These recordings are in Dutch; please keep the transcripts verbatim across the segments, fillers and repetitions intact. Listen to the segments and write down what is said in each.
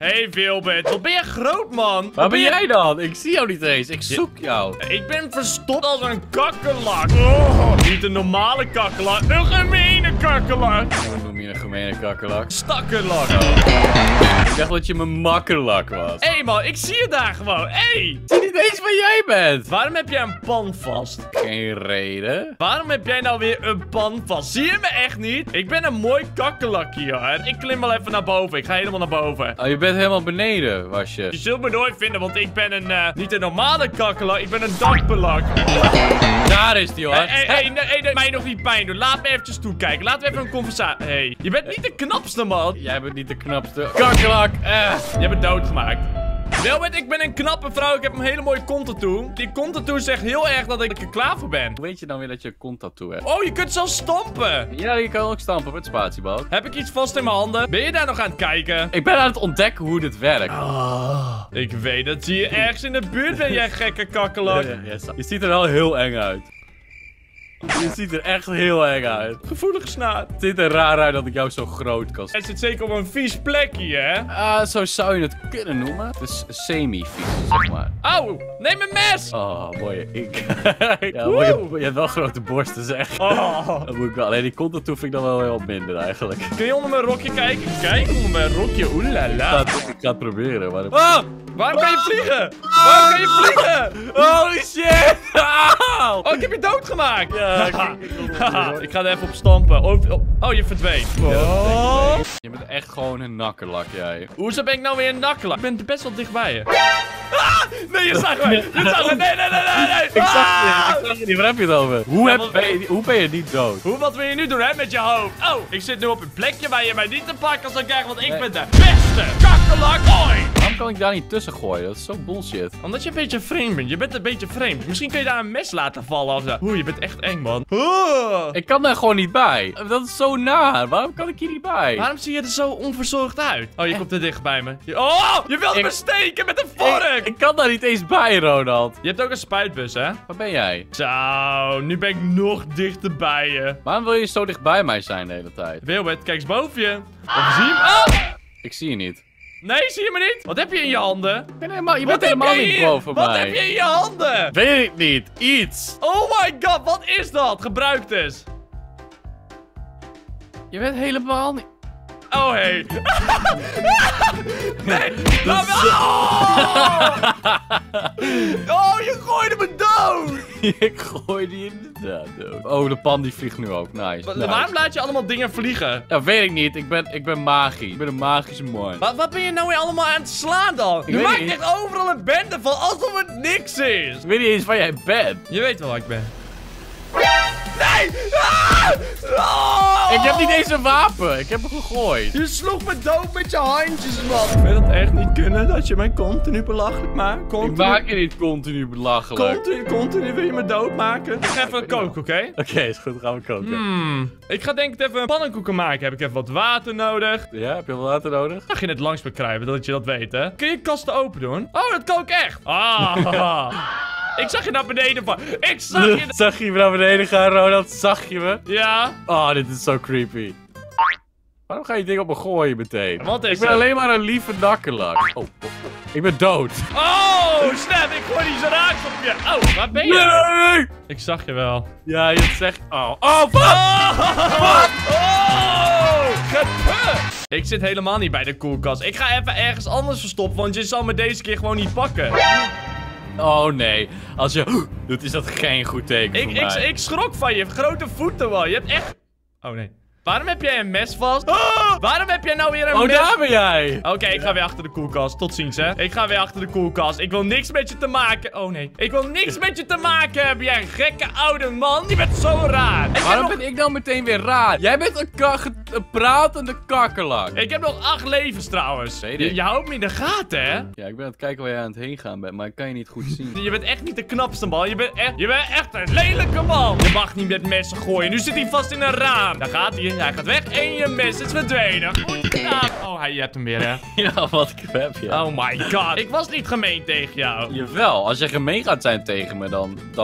Hey Wilbert, wat ben je groot, man? Waar ben jij dan? Ik zie jou niet eens. Ik zoek jou. Ik ben verstopt als een kakkerlak. Oh, niet een normale kakkerlak, een gemene kakkerlak. Hoe noem je een gemene kakkerlak? Stakkerlak. Ik dacht dat je mijn makkerlak was. Hé hey man, ik zie je daar gewoon. Hé! Hey. Ik zie niet eens waar jij bent. Waarom heb jij een pan vast? Geen reden. Waarom heb jij nou weer een pan vast? Zie je me echt niet? Ik ben een mooi kakkerlakje, hoor. Ik klim wel even naar boven. Ik ga helemaal naar boven. Oh, je bent helemaal beneden, was je. Je zult me nooit vinden, want ik ben een, uh, niet een normale kakkerlak. Ik ben een dakbelak. Daar is die, hoor. Hé, hey, hey, nee, hey, mij nog niet pijn doen. Laat me eventjes toekijken. Laten we even een conversatie... Hey, je bent niet de knapste, man. Jij bent niet de knapste kakkerlak. Eh. Je bent doodgemaakt. Wilbert, ik ben een knappe vrouw. Ik heb een hele mooie konttattoo. Die konttattoo zegt heel erg dat ik er klaar voor ben. Hoe weet je dan weer dat je een konttattoo hebt? Oh, je kunt zelfs stampen. Ja, je kan ook stampen met spatiebalk. Heb ik iets vast in mijn handen? Ben je daar nog aan het kijken? Ik ben aan het ontdekken hoe dit werkt. Oh, ik weet dat je ergens in de buurt bent, jij gekke kakkerlak. Ja, ja, ja. Je ziet er wel heel eng uit. Je ziet er echt heel eng uit. Gevoelige snaar. Het ziet er raar uit dat ik jou zo groot kan zien. Het zit zeker op een vies plekje, hè? Ah, zo zou je het kunnen noemen. Het is semi-vies, zeg maar. Auw, neem een mes! Oh, mooi. Ik... ja, mooi, je, je hebt wel grote borsten, zeg. Oh. Dat moet ik wel. Alleen die contour vind ik dan wel heel minder, eigenlijk. Kun je onder mijn rokje kijken? Kijk, onder mijn rokje. Oelala. Ik ga het proberen, maar... Oh, waarom kan je vliegen? Waarom kan je vliegen? Holy shit! Oh, ik heb je doodgemaakt. Ja, ik, ik ga er even op stampen. Oh, oh, oh je verdween. Oh. Je bent echt gewoon een nakkerlak, jij. Hoezo ben ik nou weer een nakkelak? Ik ben best wel dichtbij je. Ah! Nee, je zag me. Je zag me. Nee, nee, nee, nee, nee. Ik zag Ah! je, ik zag je niet. Waar heb je het over? Hoe, Ja, heb, wat- ben, je, hoe ben je niet dood? Hoe, wat wil je nu doen, hè, met je hoofd? Oh, ik zit nu op een plekje waar je mij niet te pakken zal krijgen, want ik Nee. ben de beste kakkelak ooit. Waarom kan ik daar niet tussen gooien? Dat is zo bullshit. Omdat je een beetje vreemd bent. Je bent een beetje vreemd. Misschien kun je daar een mes laten vallen of zo. Oeh, je bent echt eng, man. Oh. Ik kan daar gewoon niet bij. Dat is zo naar. Waarom kan ik hier niet bij? Waarom zie je er zo onverzorgd uit? Oh, je komt te dicht bij me. Je- Oh, je wilde Ik- me steken met een vork. Ik, ik kan daar niet eens bij, Ronald. Je hebt ook een spuitbus, hè? Waar ben jij? Zo, nu ben ik nog dichter bij je. Waarom wil je zo dicht bij mij zijn de hele tijd? Wilbert, kijk eens boven je. Of zie je hem? Oh! Ik zie je niet. Nee, zie je me niet? Wat heb je in je handen? Ik ben helemaal, je Wat bent helemaal heb je niet hier? boven Wat mij. heb je in je handen? Weet ik niet. Iets. Oh my god, wat is dat? Gebruik dus. Je bent helemaal niet... Oh, hey. Nee, laat me... Oh! Oh, je gooide me dood. Ik gooi die inderdaad dood. Oh, de pan die vliegt nu ook. Nice. Wa- nice. Waarom laat je allemaal dingen vliegen? Ja, weet ik niet. Ik ben, ik ben magie. Ik ben een magische man. Wat, wat ben je nou weer allemaal aan het slaan dan? Je weet maakt niet. echt overal een bende van alsof het niks is. Ik weet niet eens waar jij bent. Je weet wel waar ik ben. Nee! Ah! Oh! Ik heb niet eens een wapen. Ik heb hem gegooid. Je sloeg me dood met je handjes, man. Ik wil het echt niet kunnen dat je mij continu belachelijk maakt. Ik Continu, maak je niet continu belachelijk. continu, continu wil je me doodmaken. Ik ga even koken, oké? Oké, is goed. Gaan we koken. Hmm. Ik ga denk ik even pannenkoeken maken. Heb ik even wat water nodig. Ja, heb je wel water nodig? Mag je net langs me kruipen, dat je dat weet, hè? Kun je kasten open doen? Oh, dat kan ik echt. Ah. Ik zag je naar beneden van. Ik zag je... Zag je me naar beneden gaan, Ronald? Zag je me? Ja. Oh, dit is zo creepy. Waarom ga je dingen op me gooien meteen? Wat is Ik ben het? alleen maar een lieve nakkerlak. Oh, ik ben dood. Oh, snap. Ik gooi die zo raak op je. Oh, waar ben je? Nee! Ik zag je wel. Ja, je zegt... Oh, oh, fuck! Oh! Oh! Geput! Ik zit helemaal niet bij de koelkast. Ik ga even ergens anders verstoppen, want je zal me deze keer gewoon niet pakken. Oh, nee. Als je... doet, is dat geen goed teken Ik, voor ik, mij. ik schrok van je grote voeten, man. Je hebt echt... Oh, nee. Waarom heb jij een mes vast? Oh! Waarom heb jij nou weer een Oh, mes? daar ben jij! Oké, ik ga weer achter de koelkast. Tot ziens, hè. Ik ga weer achter de koelkast. Ik wil niks met je te maken... Oh, nee. Ik wil niks met je te maken hebben, jij gekke oude man. Je bent zo raar. Ik heb, Waarom nog... ben ik dan meteen weer raar? Jij bent een, ka- ge- een pratende kakkerlak. ik heb nog acht levens, trouwens. Weet Je, ik. je houdt me in de gaten, hè. Ja, ik ben aan het kijken waar jij aan het heen gaan bent, maar ik kan je niet goed zien. Je bent echt niet de knapste man. Je bent echt, je bent echt een lelijke man. Je mag niet met messen gooien. Nu zit hij vast in een raam. Daar gaat hij. Hij gaat weg en je mes is verdwenen. Goed gedaan. Oh, hij je hebt hem weer, hè. Ja, wat crap, ja. Oh my god. Ik was niet gemeen tegen jou. Jawel, als je gemeen gaat zijn tegen me, dan... dan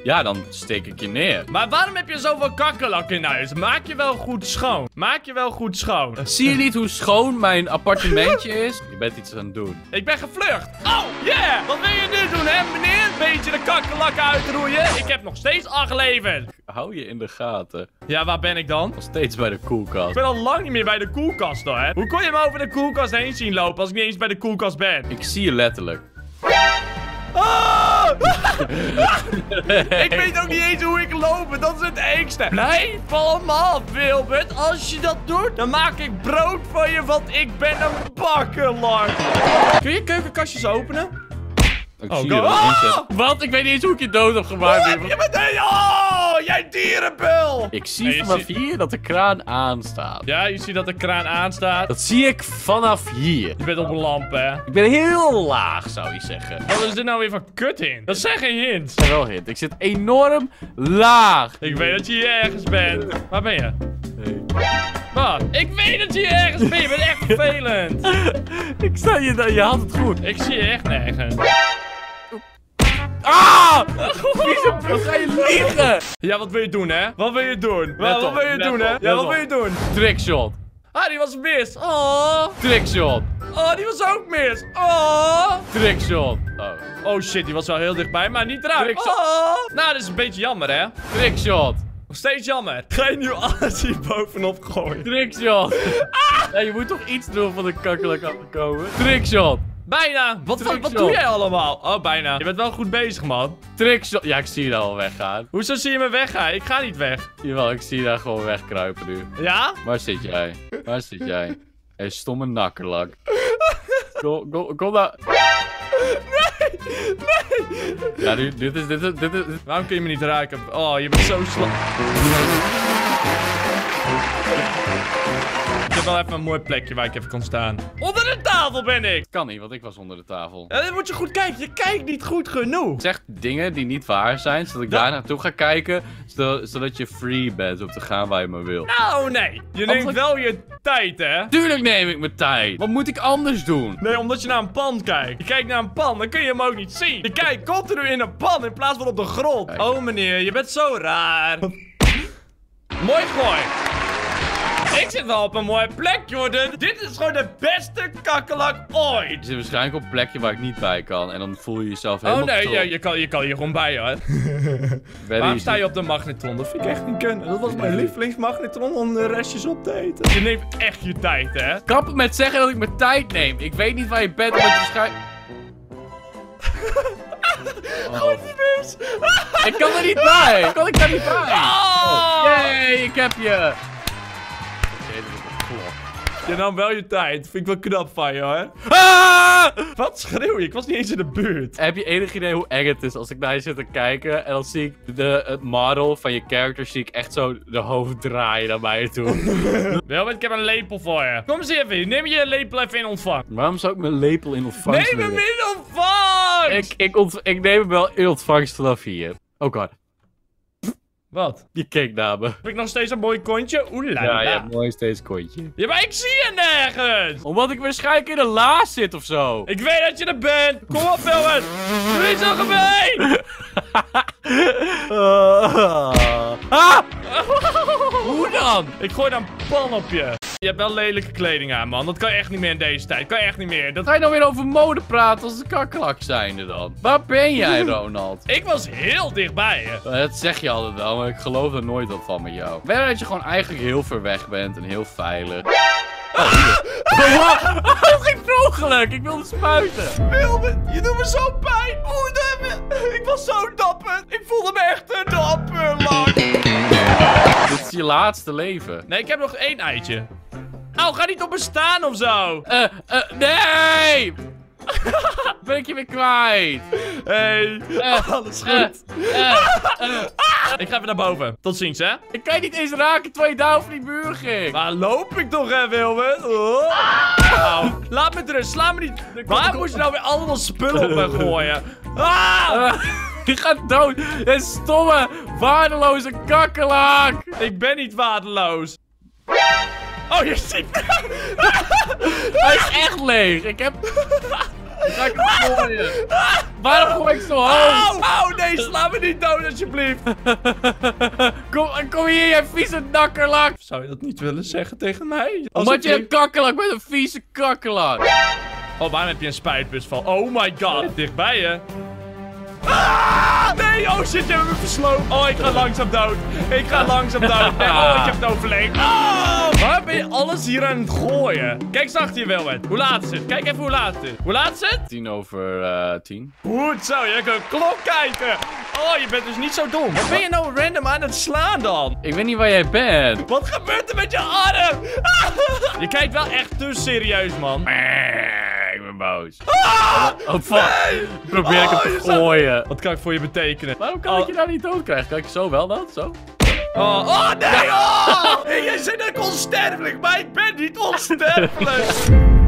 Ja, dan steek ik je neer. Maar waarom heb je zoveel kakkerlak in huis? Maak je wel goed schoon. Maak je wel goed schoon. Zie je niet hoe schoon mijn appartementje is? Je bent iets aan het doen. Ik ben gevlucht. Oh, yeah. Wat wil je nu doen, hè, meneer? Een beetje de kakkerlakken uitroeien. Ik heb nog steeds acht levens. Hou je in de gaten. Ja, waar ben ik dan? Nog steeds bij de koelkast. Ik ben al lang niet meer bij de koelkast, hoor. Hè? Hoe kon je me over de koelkast heen zien lopen als ik niet eens bij de koelkast ben? Ik zie je letterlijk. Oh! Ik weet ook niet eens hoe ik loop. Dat is het engste. Blijf van me af, Wilbert. Als je dat doet, dan maak ik brood van je, want ik ben een bakkerlak. Kun je keukenkastjes openen? Ik Oh, zie go- je wel Ah! inzetten. Wat? Ik weet niet eens hoe ik je dood heb gemaakt. Oh, heb je meteen... Oh, jij dierenbul. Ik zie En je vanaf ziet- hier dat de kraan aanstaat. Ja, je ziet dat de kraan aanstaat. Dat zie ik vanaf hier. Je bent op een lamp, hè? Ik ben heel laag, zou je zeggen. Wat is dit nou weer van kut in? Dat zijn geen hints. Ik ben wel hint. Ik zit enorm laag. Ik weet dat je hier ergens bent. Waar ben je? Nee. Wat? Ik weet dat je hier ergens bent. Je bent echt vervelend. Ik zei je, je had het goed. Ik zie je echt nergens. Ah! Wieso wat ga je liegen? Ja, wat wil je doen, hè? Wat wil je doen? Wat, Let wat op, wil je let doen, hè? op, Ja, let wat op. wil je doen? Trickshot. Ah, die was mis. Oh. Trickshot. Oh, die was ook mis. Oh. Trickshot. Oh. Oh shit, die was wel heel dichtbij, maar niet eruit. Trickshot. Oh. Nou, dat is een beetje jammer, hè? Trickshot. Nog steeds jammer. Ga je nu alles hier bovenop gooien? Trickshot. Ja, je moet toch iets doen van de kakkelak af te komen. Trickshot. Bijna. Wat, wat, wat Trickshot. doe jij allemaal? Oh, bijna. Je bent wel goed bezig, man. Trickshot. Ja, ik zie je daar al weggaan. Hoezo zie je me weggaan? Ik ga niet weg. Jawel, ik zie je daar gewoon wegkruipen nu. Ja? Waar zit jij? Waar zit jij? Hé, hey, stomme nakkerlak. Kom, kom, kom daar. Nee. Nee. Ja, nu, dit is, dit is, dit is... Waarom kun je me niet raken? Oh, je bent zo slap. Ik heb wel even een mooi plekje waar ik even kon staan. Onder de tafel ben ik! Kan niet, want ik was onder de tafel. Ja, dan moet je goed kijken. Je kijkt niet goed genoeg. Zeg dingen die niet waar zijn, zodat ik Ja. daar naartoe ga kijken, zodat, zodat je free bent om te gaan waar je maar wil. Nou, nee. Je neemt Anders- wel je tijd, hè? Tuurlijk neem ik mijn tijd. Wat moet ik anders doen? Nee, omdat je naar een pan kijkt. Je kijkt naar een pan, dan kun je hem ook niet zien. Je kijkt continu in een pan in plaats van op de grond. Kijk. Oh, meneer, je bent zo raar. Mooi gooi. Ik zit wel op een mooi plek, Jordan. Dit is gewoon de beste kakkelak ooit. Je zit waarschijnlijk op een plekje waar ik niet bij kan. En dan voel je jezelf Oh helemaal nee, top. ja, je, kan, je kan hier gewoon bij, hoor. Very Waarom easy. sta je op de magnetron? Dat vind ik echt niet kunnen. Dat was mijn lievelingsmagnetron om de restjes op te eten. Je neemt echt je tijd, hè? Kappen met zeggen dat ik mijn tijd neem. Ik weet niet waar je bent, maar je waarschijnlijk... Oh. Dus. Ik kan er niet bij. Kan ik daar niet bij? Oh! Yay, ik heb je. Oké, dat is een klok. Je nam wel je tijd. Vind ik wel knap van je, hoor. Ah! Wat schreeuw je? Ik was niet eens in de buurt. Heb je enig idee hoe eng het is als ik naar je zit te kijken en dan zie ik de, het model van je character zie ik echt zo de hoofd draaien naar mij toe. Wilbert, ik heb een lepel voor je. Kom eens even. Neem je lepel even in ontvang. Waarom zou ik mijn lepel in ontvangst Neem hem willen? in ontvangst! Ik, ik, ont, ik neem hem wel in ontvangst vanaf hier. Oh god, Wat? je keek naar me. Heb ik nog steeds een mooi kontje? Oeh la Ja, la. je hebt mooi steeds kontje. Ja, maar ik zie je nergens. Omdat ik waarschijnlijk in de laas zit of zo. Ik weet dat je er bent. Kom op, Wilbert. Doe niet zo gemeen. Ah! Hoe dan? Ik gooi dan pan op je. Je hebt wel lelijke kleding aan, man. Dat kan echt niet meer in deze tijd. Kan echt niet meer. Dat... Ga je nou weer over mode praten als de kakkelak zijnde dan? Waar ben jij, Ronald? Ik was heel dichtbij je. Dat zeg je altijd wel, maar ik geloof er nooit wat van met jou. Ben dat je gewoon eigenlijk heel ver weg bent en heel veilig. Oh, hier. Dat ging per ongeluk. Ik wilde spuiten. Wilbert, je doet me zo pijn. Oeh, de- ik was zo dapper. Ik voelde me echt een dapper, man. Dit is je laatste leven. Nee, ik heb nog één eitje. Au, ga niet op me staan of zo. Eh, eh, nee! Ben ik je weer kwijt? Hey, Eh, alles Eh, goed. eh, eh. Ik ga even naar boven. Tot ziens, hè. Ik kan je niet eens raken terwijl je daar over die muur ging. Waar loop ik toch, hè, Wilbert? Oh. Au. Laat me rust, sla me niet. Waar moest je nou weer allemaal spullen op me gooien? Ah! Eh, je gaat dood. Je stomme, waardeloze kakkelak. Ik ben niet waardeloos. Oh, je ziet... Hij is echt leeg. Ik heb... Ik ga ik hem gooien. Waarom gooi ik zo hoog? Auw, auw, nee, sla me niet dood alsjeblieft. Kom, kom hier, jij vieze nakkerlak. Zou je dat niet willen zeggen tegen mij? Als Omdat ik- je een kakkerlak bent, een vieze kakkerlak. Oh, waarom heb je een spuitbus van? Oh my god, dichtbij je. Ah! Nee, oh shit, je hebt me versloopt. Oh, ik ga langzaam dood. Ik ga langzaam dood. Nee, oh, ik heb het overleefd. Oh! Waar ben je alles hier aan het gooien? Kijk eens achter je, Wilbert. Hoe laat is het? Kijk even hoe laat het is. Hoe laat is het? Tien over uh, tien. Goed zo, je kan klok kijken. Oh, je bent dus niet zo dom. Wat ben je nou random aan het slaan dan? Ik weet niet waar jij bent. Wat gebeurt er met je arm? Ah! Je kijkt wel echt te serieus, man. Ik ben boos. Ah! Oh, fuck. Probeer ik Oh, hem je te staat- gooien. Wat kan ik voor je betekenen? Waarom kan Oh. ik je nou niet dood krijgen? Kan ik zo wel dat? Zo? Oh, oh nee! Oh! Hey, jij zei dat ik onsterfelijk, maar ik ben niet onsterfelijk!